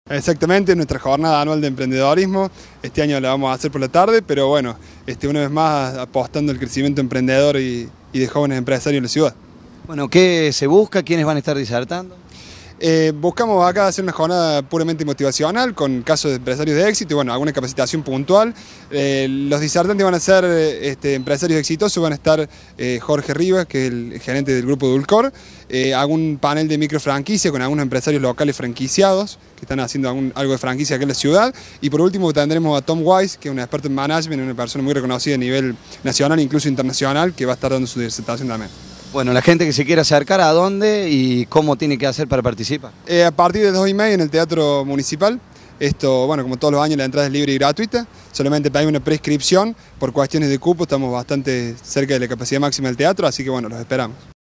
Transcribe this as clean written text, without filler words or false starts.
Exactamente, nuestra jornada anual de emprendedorismo. Este año la vamos a hacer por la tarde, pero bueno, una vez más apostando al crecimiento emprendedor y de jóvenes empresarios en la ciudad. Bueno, ¿qué se busca? ¿Quiénes van a estar disertando? Buscamos acá hacer una jornada puramente motivacional con casos de empresarios de éxito y bueno, alguna capacitación puntual. Los disertantes van a ser empresarios exitosos, van a estar Jorge Rivas, que es el gerente del grupo Dulcor, algún panel de microfranquicia con algunos empresarios locales franquiciados que están haciendo algo de franquicia aquí en la ciudad, y por último tendremos a Tom Wise, que es un experto en management, una persona muy reconocida a nivel nacional e incluso internacional, que va a estar dando su disertación también. Bueno, la gente que se quiera acercar, ¿a dónde y cómo tiene que hacer para participar? A partir de 2:30 en el Teatro Municipal. Esto, bueno, como todos los años, la entrada es libre y gratuita. Solamente pedimos una prescripción por cuestiones de cupo. Estamos bastante cerca de la capacidad máxima del teatro, así que bueno, los esperamos.